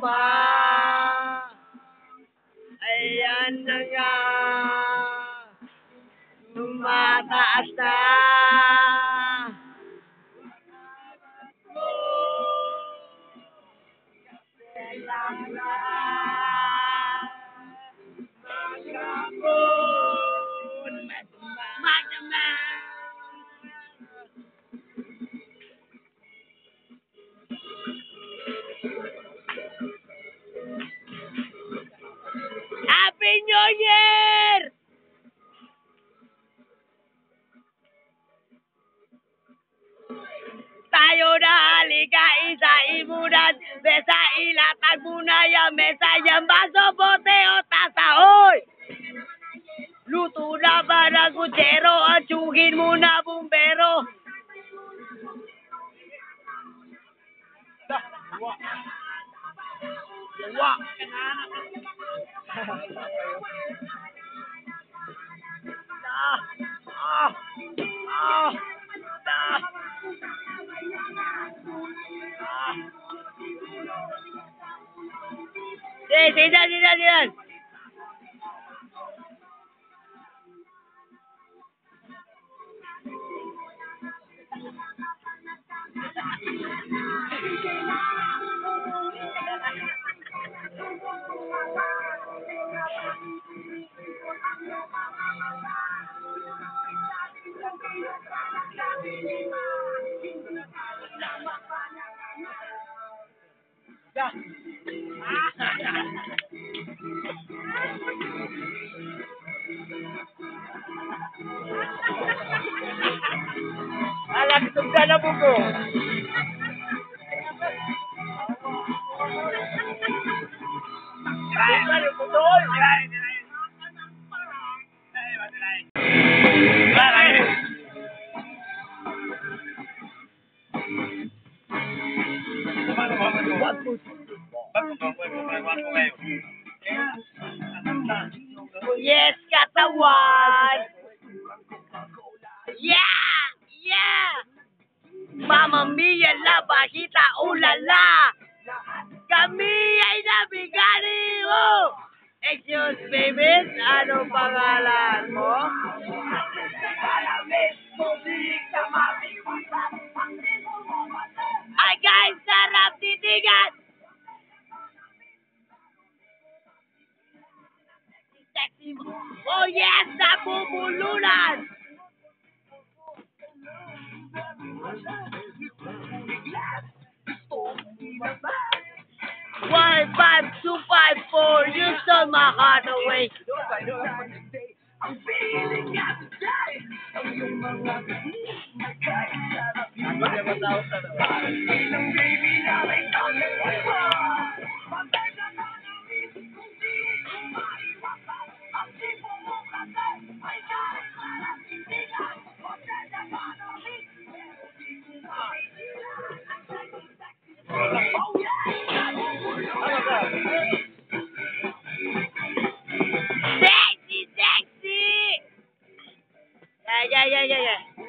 pa. Ayan na nga. Tumataas na. Happy New Year! Tayo na halika, isa-imunan, mesa ilatag muna yung mesa, yung baso, bote o tasa, hoy! Luto na ba ng kutsero, atsugin muna bumbero. Wah! Sidan. Alam, sumda na po ko. Yes, katawan! Yeah! Mamma mia, la bajita, ulala! Kami ay nabigani mo! Excuse me, miss, ano pangalan mo? Ay guys, sarap titigan! Oh yes, nabubulunan! 15254, you stole my heart away. Sexy! Yeah.